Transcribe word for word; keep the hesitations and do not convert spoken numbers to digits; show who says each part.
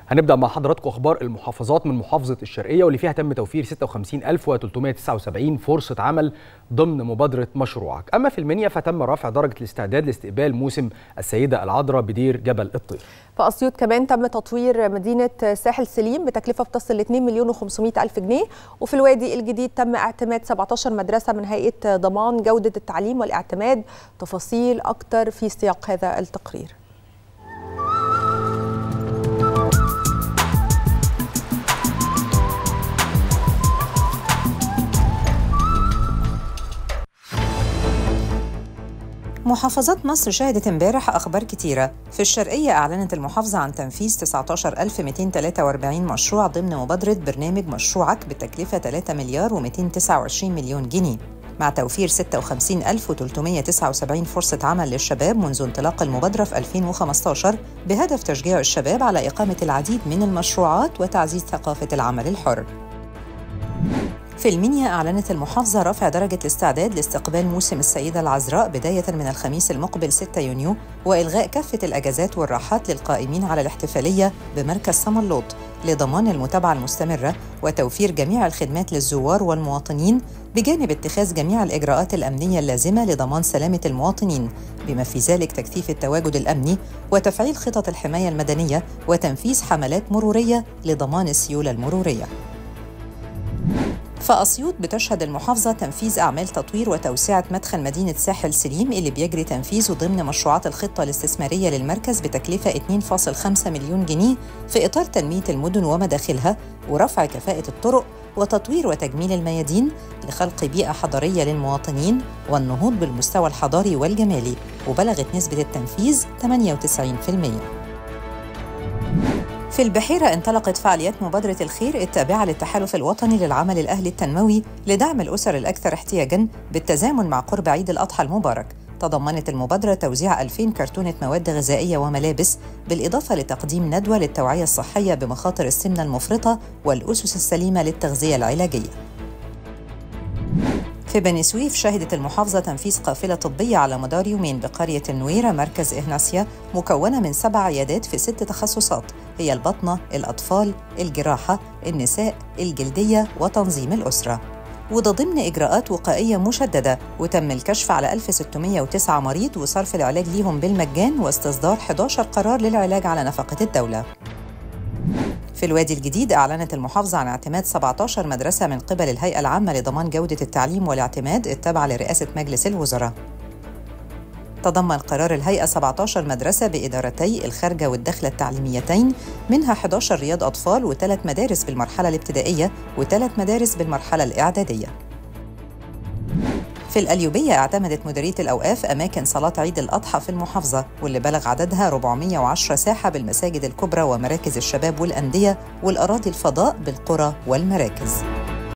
Speaker 1: هنبدأ مع حضراتكم أخبار المحافظات من محافظة الشرقية واللي فيها تم توفير ستة وخمسين ألف وثلاثمائة وتسعة وسبعين فرصة عمل ضمن مبادرة مشروعك. أما في المنيا فتم رفع درجة الاستعداد لاستقبال موسم السيدة العذراء بدير جبل الطير.
Speaker 2: في أسيوط كمان تم تطوير مدينة ساحل سليم بتكلفة بتصل ل اثنين مليون وخمسمائة ألف جنيه، وفي الوادي الجديد تم اعتماد سبعة عشر مدرسة من هيئة ضمان جودة التعليم والاعتماد. تفاصيل أكتر في سياق هذا التقرير.
Speaker 3: محافظات مصر شهدت امبارح أخبار كتيرة. في الشرقية أعلنت المحافظة عن تنفيذ تسعة عشر ألف ومئتين وثلاثة وأربعين مشروع ضمن مبادرة برنامج مشروعك بتكلفة ثلاثة مليار ومئتين وتسعة وعشرين مليون جنيه، مع توفير ستة وخمسين ألف وثلاثمائة وتسعة وسبعين فرصة عمل للشباب منذ انطلاق المبادرة في ألفين وخمسة عشر بهدف تشجيع الشباب على إقامة العديد من المشروعات وتعزيز ثقافة العمل الحر. في المنيا أعلنت المحافظة رفع درجة الاستعداد لاستقبال موسم السيدة العذراء بداية من الخميس المقبل ستة يونيو، وإلغاء كافة الأجازات والراحات للقائمين على الاحتفالية بمركز سملوط لضمان المتابعة المستمرة وتوفير جميع الخدمات للزوار والمواطنين، بجانب اتخاذ جميع الإجراءات الأمنية اللازمة لضمان سلامة المواطنين، بما في ذلك تكثيف التواجد الأمني وتفعيل خطط الحماية المدنية وتنفيذ حملات مرورية لضمان السيولة المرورية. فأسيوط بتشهد المحافظة تنفيذ أعمال تطوير وتوسعة مدخل مدينة ساحل سليم اللي بيجري تنفيذه ضمن مشروعات الخطة الاستثمارية للمركز بتكلفة اثنين فاصلة خمسة مليون جنيه في إطار تنمية المدن ومداخلها ورفع كفاءة الطرق وتطوير وتجميل الميادين لخلق بيئة حضرية للمواطنين والنهوض بالمستوى الحضاري والجمالي، وبلغت نسبة التنفيذ ثمانية وتسعين بالمئة. في البحيرة انطلقت فعاليات مبادرة الخير التابعة للتحالف الوطني للعمل الأهلي التنموي لدعم الأسر الأكثر احتياجاً بالتزامن مع قرب عيد الأضحى المبارك. تضمنت المبادرة توزيع ألفين كرتونة مواد غذائية وملابس، بالإضافة لتقديم ندوة للتوعية الصحية بمخاطر السمنة المفرطة والأسس السليمة للتغذية العلاجية. في بني سويف شهدت المحافظة تنفيذ قافلة طبية على مدار يومين بقرية النويرة مركز إهناسيا، مكونة من سبع عيادات في ست تخصصات هي البطنة، الأطفال، الجراحة، النساء، الجلدية وتنظيم الأسرة، وده ضمن إجراءات وقائية مشددة. وتم الكشف على ألف وستمائة وتسعة مريض وصرف العلاج ليهم بالمجان واستصدار أحد عشر قرار للعلاج على نفقة الدولة. في الوادي الجديد أعلنت المحافظة عن اعتماد سبعة عشر مدرسة من قبل الهيئة العامة لضمان جودة التعليم والاعتماد التابعة لرئاسة مجلس الوزراء. تضمن قرار الهيئة سبعة عشر مدرسة بإدارتي الخارجة والداخلة التعليميتين، منها أحد عشر رياض أطفال وثلاث مدارس بالمرحلة الابتدائية وثلاث مدارس بالمرحلة الإعدادية. في القليوبية اعتمدت مديرية الأوقاف أماكن صلاة عيد الأضحى في المحافظة، واللي بلغ عددها أربعمائة وعشرة ساحة بالمساجد الكبرى ومراكز الشباب والأندية والأراضي الفضاء بالقرى والمراكز.